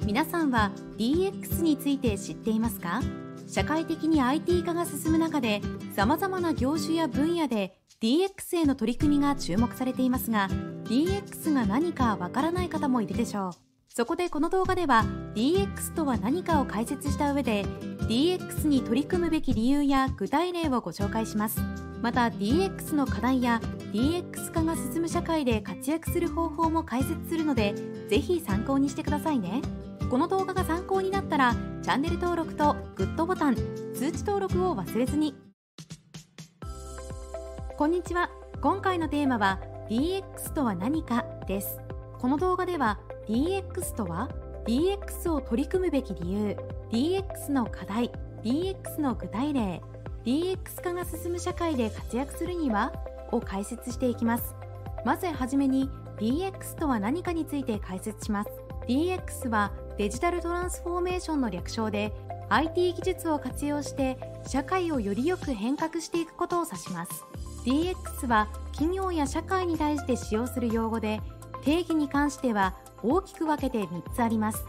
皆さんは DX について知っていますか？社会的に IT 化が進む中で、様々な業種や分野で DX への取り組みが注目されていますが、DX が何かわからない方もいるでしょう。そこでこの動画では DX とは何かを解説した上で、DX に取り組むべき理由や具体例をご紹介します。また DX の課題や DX 化が進む社会で活躍する方法も解説するので、ぜひ参考にしてくださいね。この動画が参考になったらチャンネル登録とグッドボタン、通知登録を忘れずに。こんにちは。今回のテーマは DX とは何かです。この動画では DX とは DX を取り組むべき理由、DX の課題、DX の具体例、DX 化が進む社会で活躍するにはを解説していきます。まずはじめに DX とは何かについて解説します。DX はデジタルトランスフォーメーションの略称で、 IT 技術を活用して社会をよりよく変革していくことを指します。 DX は企業や社会に対して使用する用語で、定義に関しては大きく分けて3つあります。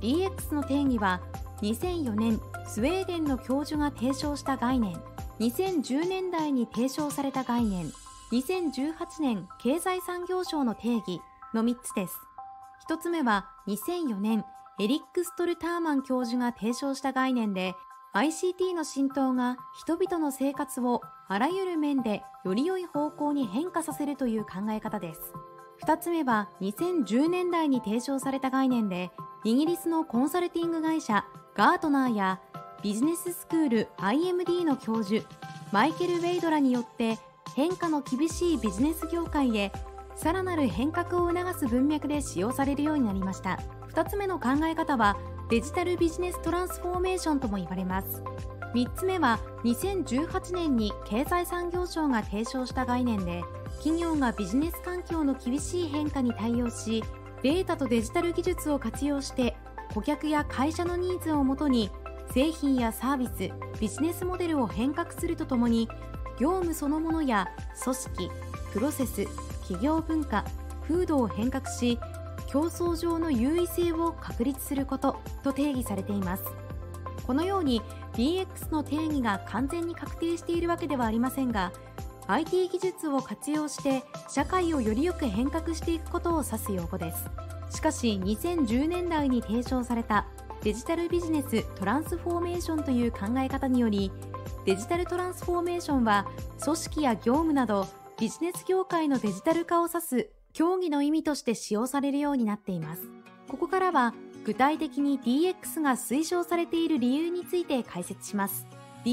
DX の定義は2004年スウェーデンの教授が提唱した概念、2010年代に提唱された概念、2018年経済産業省の定義の3つです。1つ目は2004年エリック・ストルターマン教授が提唱した概念で、 ICT の浸透が人々の生活をあらゆる面でより良い方向に変化させるという考え方です。2つ目は2010年代に提唱された概念で、イギリスのコンサルティング会社ガートナーやビジネススクール IMD の教授マイケル・ウェイドらによって変化の厳しいビジネス業界へさらなる変革を促す文脈で使用されるようになりました。2つ目の考え方はデジタルビジネストランスフォーメーションとも言われます。3つ目は2018年に経済産業省が提唱した概念で、企業がビジネス環境の厳しい変化に対応し、データとデジタル技術を活用して顧客や会社のニーズをもとに製品やサービス、ビジネスモデルを変革するとともに、業務そのものや組織、プロセス、企業文化、風土を変革し、競争上の優位性を確立することと定義されています。このように DX の定義が完全に確定しているわけではありませんが、 IT 技術を活用して社会をよりよく変革していくことを指す用語です。しかし2010年代に提唱されたデジタルビジネストランスフォーメーションという考え方により、デジタルトランスフォーメーションは組織や業務などビジネス業界のデジタル化を指す協議の意味として使用されるようになっています。ここからは具体的に DX が推奨されている理由について解説します。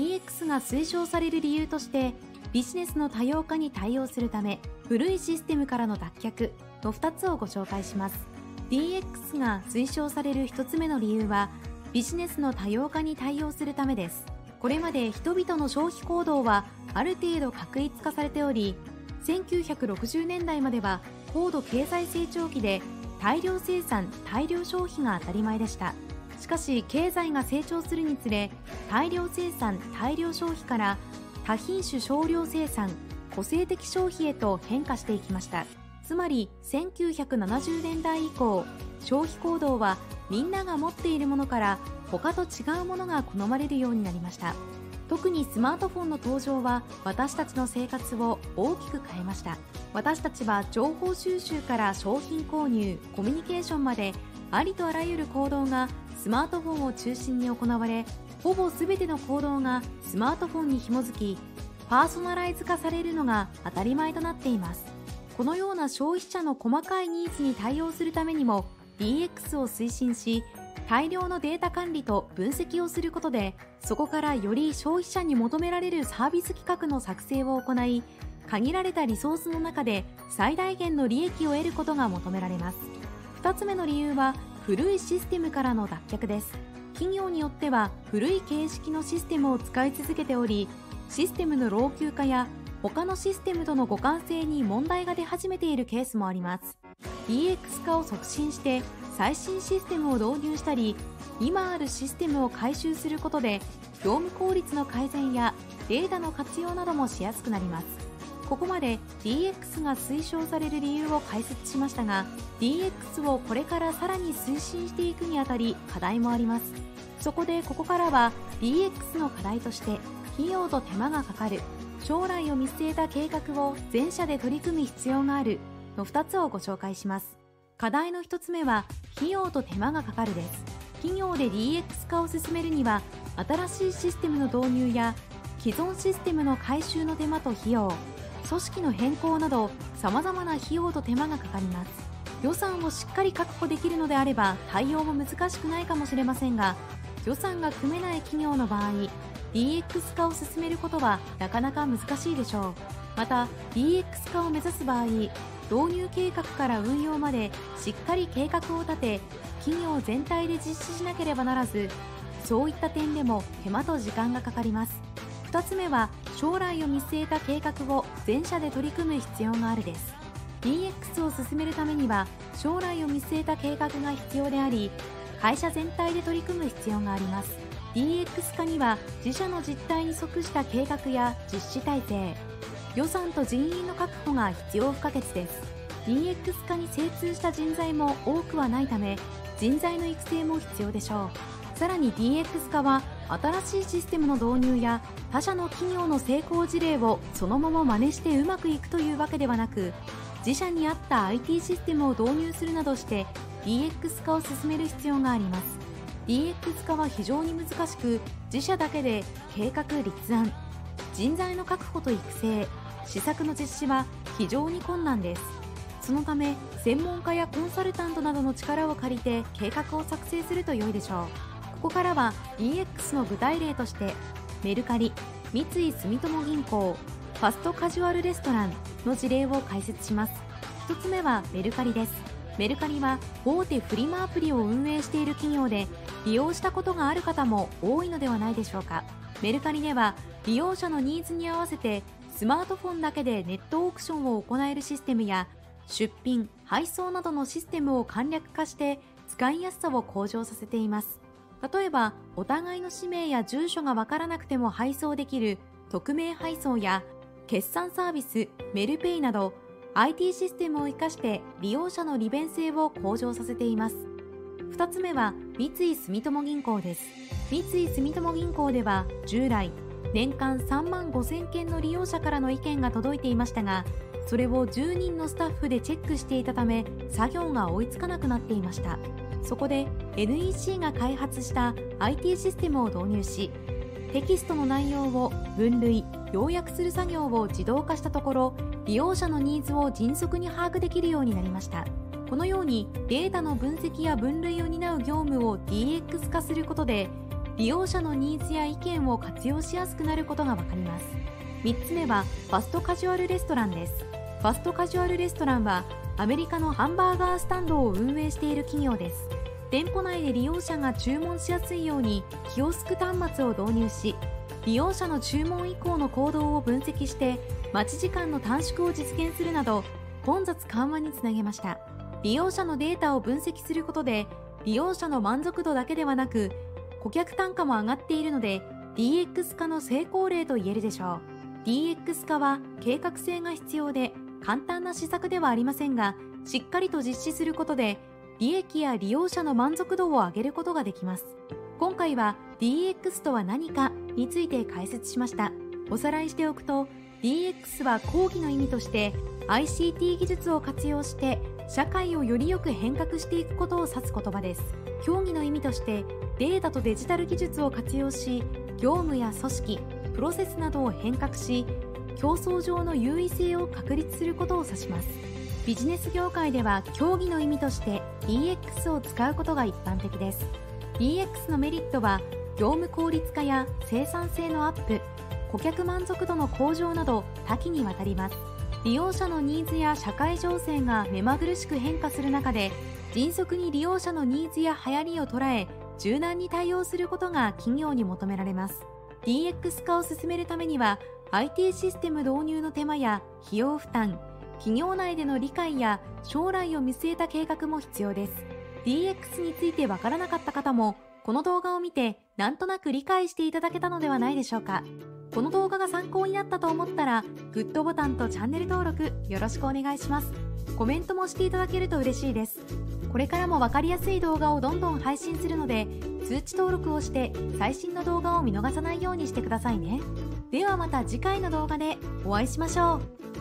DX が推奨される理由として、ビジネスの多様化に対応するため古いシステムからの脱却の2つをご紹介します。 DX が推奨される1つ目の理由は、ビジネスの多様化に対応するためです。これまで人々の消費行動はある程度確一化されており、1960年代までは高度経済成長期で大量生産・大量消費が当たり前でした。しかし経済が成長するにつれ、大量生産・大量消費から多品種少量生産・個性的消費へと変化していきました。つまり1970年代以降、消費行動はみんなが持っているものから他と違うものが好まれるようになりました。特にスマートフォンの登場は私たちの生活を大きく変えました。私たちは情報収集から商品購入、コミュニケーションまでありとあらゆる行動がスマートフォンを中心に行われ、ほぼ全ての行動がスマートフォンに紐づき、パーソナライズ化されるのが当たり前となっています。このような消費者の細かいニーズに対応するためにも DX を推進し、大量のデータ管理と分析をすることで、そこからより消費者に求められるサービス企画の作成を行い、限られたリソースの中で最大限の利益を得ることが求められます。2つ目の理由は古いシステムからの脱却です。企業によっては古い形式のシステムを使い続けており、システムの老朽化や他のシステムとの互換性に問題が出始めているケースもあります。DX 化を促進して最新システムを導入したり、今あるシステムを改修することで業務効率の改善やデータの活用などもしやすくなります。 ここまで DX が推奨される理由を解説しましたが、 DX をこれからさらに推進していくにあたり課題もあります。そこでここからは DX の課題として、費用と手間がかかる、将来を見据えた計画を全社で取り組む必要があるの2つをご紹介します。課題の1つ目は費用と手間がかかるです。企業で DX 化を進めるには、新しいシステムの導入や既存システムの改修の手間と費用、組織の変更など様々な費用と手間がかかります。予算をしっかり確保できるのであれば対応も難しくないかもしれませんが、予算が組めない企業の場合、DX 化を進めることはなかなか難しいでしょう。また DX 化を目指す場合、導入計画から運用までしっかり計画を立て、企業全体で実施しなければならず、そういった点でも手間と時間がかかります。2つ目は将来を見据えた計画を全社で取り組む必要があるです。 DX を進めるためには将来を見据えた計画が必要であり、会社全体で取り組む必要があります。 DX 化には自社の実態に即した計画や実施体制、予算と人員の確保が必要不可欠です。 DX 化に精通した人材も多くはないため、人材の育成も必要でしょう。さらに DX 化は新しいシステムの導入や他社の企業の成功事例をそのまま真似してうまくいくというわけではなく、自社に合った IT システムを導入するなどして DX 化を進める必要があります。 DX 化は非常に難しく、自社だけで計画立案、人材の確保と育成、施策の実施は非常に困難です。そのため専門家やコンサルタントなどの力を借りて計画を作成すると良いでしょう。ここからは DX の具体例としてメルカリ、三井住友銀行、ファストカジュアルレストランの事例を解説します。1つ目はメルカリです。メルカリは大手フリマアプリを運営している企業で、利用したことがある方も多いのではないでしょうか。メルカリでは利用者のニーズに合わせてスマートフォンだけでネットオークションを行えるシステムや、出品・配送などのシステムを簡略化して使いやすさを向上させています。例えばお互いの氏名や住所がわからなくても配送できる匿名配送や、決済サービスメルペイなど IT システムを生かして利用者の利便性を向上させています。2つ目は三井住友銀行です。三井住友銀行では従来年間3万5000件の利用者からの意見が届いていましたが、それを10人のスタッフでチェックしていたため作業が追いつかなくなっていました。そこで NEC が開発した IT システムを導入し、テキストの内容を分類・要約する作業を自動化したところ、利用者のニーズを迅速に把握できるようになりました。このようにデータの分析や分類を担う業務を DX 化することで、利用者のニーズや意見を活用しやすくなることがわかります。3つ目はファストカジュアルレストランです。ファストカジュアルレストランはアメリカのハンバーガースタンドを運営している企業です。店舗内で利用者が注文しやすいようにキオスク端末を導入し、利用者の注文以降の行動を分析して待ち時間の短縮を実現するなど混雑緩和につなげました。利用者のデータを分析することで、利用者の満足度だけではなく顧客単価も上がっているので DX 化の成功例と言えるでしょう。 DX 化は計画性が必要で簡単な施策ではありませんが、しっかりと実施することで利益や利用者の満足度を上げることができます。今回は DX とは何かについて解説しました。おさらいしておくと、 DX は講義の意味として ICT 技術を活用して社会をよりよく変革していくことを指す言葉です。競技の意味としてデータとデジタル技術を活用し、業務や組織、プロセスなどを変革し、競争上の優位性を確立することを指します。ビジネス業界では競技の意味として DX を使うことが一般的です。 DX のメリットは業務効率化や生産性のアップ、顧客満足度の向上など多岐にわたります。利用者のニーズや社会情勢が目まぐるしく変化する中で、迅速に利用者のニーズや流行りを捉え柔軟に対応することが企業に求められます。 DX 化を進めるためには IT システム導入の手間や費用負担、企業内での理解や将来を見据えた計画も必要です。 DX についてわからなかった方もこの動画を見てなんとなく理解していただけたのではないでしょうか。 この動画が参考になったと思ったら、グッドボタンとチャンネル登録よろしくお願いします。コメントもしていただけると嬉しいです。これからもわかりやすい動画をどんどん配信するので、通知登録をして最新の動画を見逃さないようにしてくださいね。ではまた次回の動画でお会いしましょう。